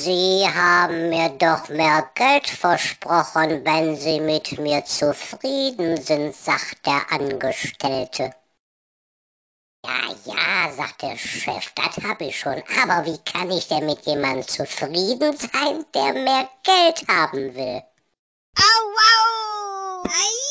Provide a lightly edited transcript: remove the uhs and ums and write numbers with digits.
Sie haben mir doch mehr Geld versprochen, wenn Sie mit mir zufrieden sind, sagt der Angestellte. Ja, sagt der Chef, das habe ich schon, aber wie kann ich denn mit jemandem zufrieden sein, der mehr Geld haben will? Au, au! Ei!